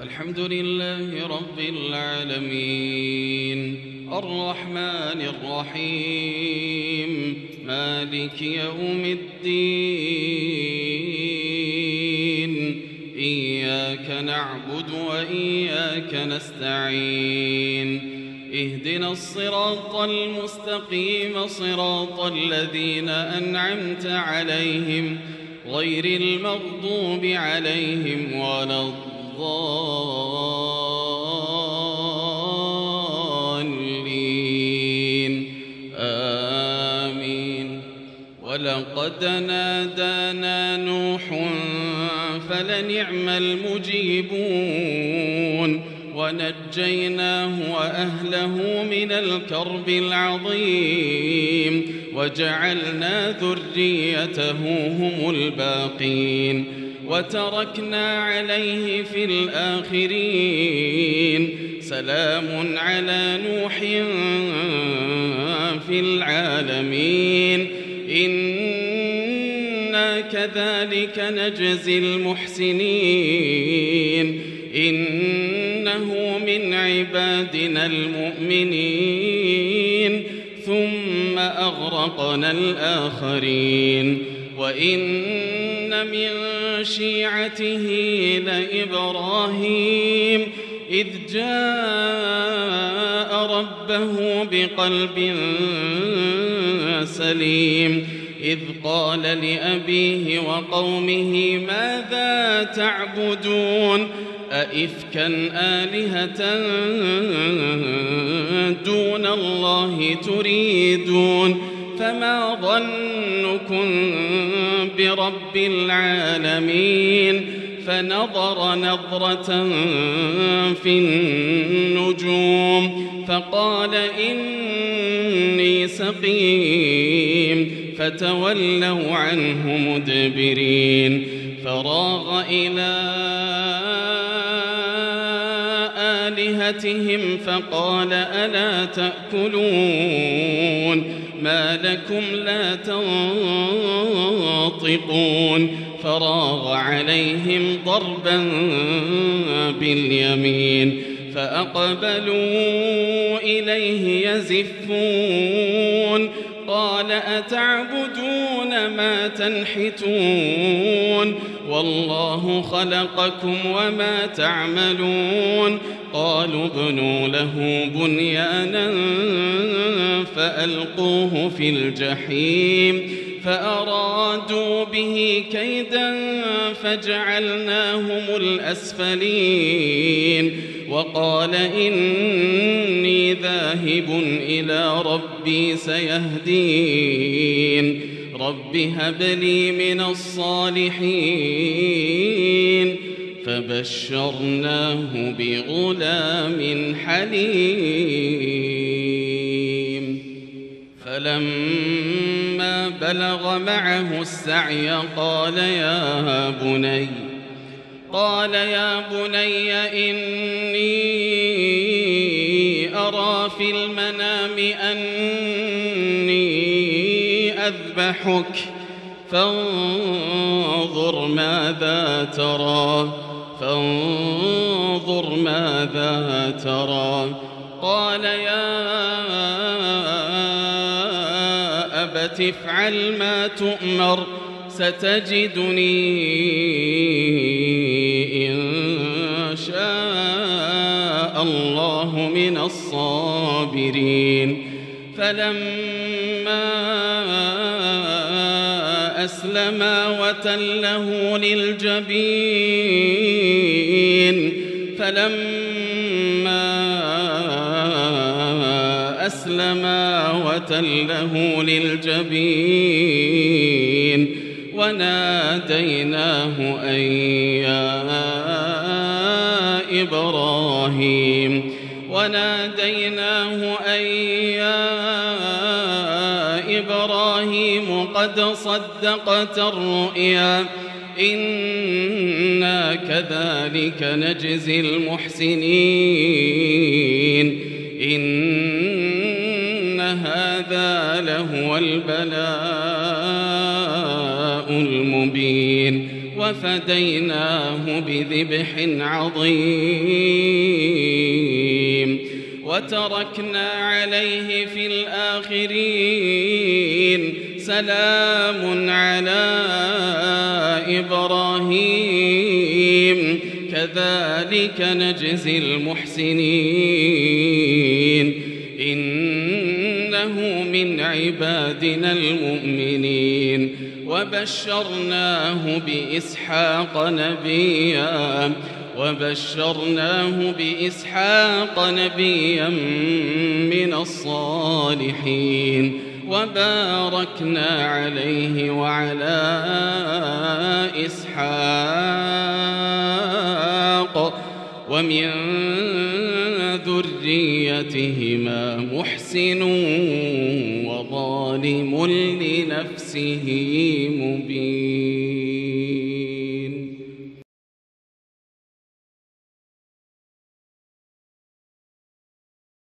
الحمد لله رب العالمين الرحمن الرحيم مالك يوم الدين إياك نعبد وإياك نستعين اهدنا الصراط المستقيم صراط الذين أنعمت عليهم غير المغضوب عليهم ولا الضالين آمين. ولقد نادانا نوح فلنعم المجيبون ونجيناه وأهله من الكرب العظيم وجعلنا ذريته هم الباقين وتركنا عليه في الآخرين سلام على نوح في العالمين إنا كذلك نجزي المحسنين إنه من عبادنا المؤمنين ثم أغرقنا الآخرين وإن من شيعته لإبراهيم إذ جاء ربه بقلب سليم إذ قال لأبيه وقومه ماذا تعبدون أئفكا آلهة دون الله تريدون فما ظنكم برب العالمين فنظر نظرة في النجوم فقال إني سقيم فتولوا عنه مدبرين فراغ إلى آلهتهم فقال ألا تأكلون ما لكم لا تنطقون فراغ عليهم ضربا باليمين فأقبلوا إليه يزفون قال أتعبدون ما تنحتون والله خلقكم وما تعملون قالوا ابنوا له بنيانا فألقوه في الجحيم فأرادوا به كيدا فجعلناهم الأسفلين وقال إني ذاهب إلى ربي سيهدين رب هب لي من الصالحين فبشرناه بغلام حليم فلما بلغ معه السعي قال يا بني إني أرى في المنام أني أذبحك فانظر ماذا ترى قال يا أبت افعل ما تؤمر ستجدني إن شاء الله من الصابرين فلما أسلما وتله للجبين وناديناه أن يا إبراهيم قد صدقت الرؤيا إنا كذلك نجزي المحسنين إن هذا لهو البلاء المبين وفديناه بذبح عظيم وتركنا عليه في الآخرين سلام على إبراهيم كذلك نجزي المحسنين إنه من عبادنا المؤمنين وبشرناه بإسحاق نبيا من الصالحين وباركنا عليه وعلى إسحاق ومن ذريتهما محسن وظالم لنفسه